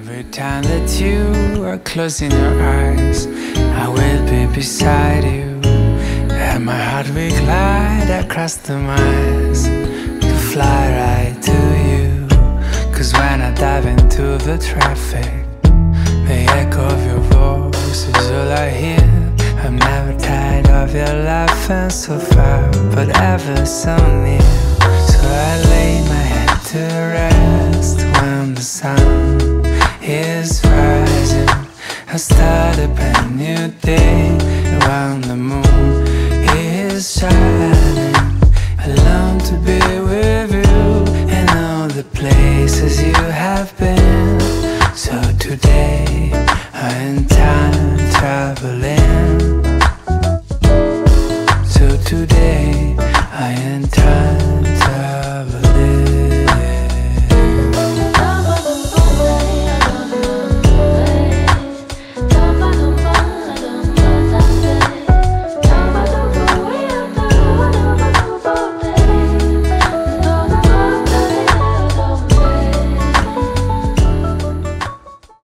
Every time that you are closing your eyes, I will be beside you, and my heart will glide across the miles to fly right to you. Cause when I dive into the traffic, the echo of your voice is all I hear. I'm never tired of your laughing so far, but ever so near. So I lay my head to rest when the sun is rising. I start a brand new day when the moon is shining. I long to be with you in all the places you have been. So today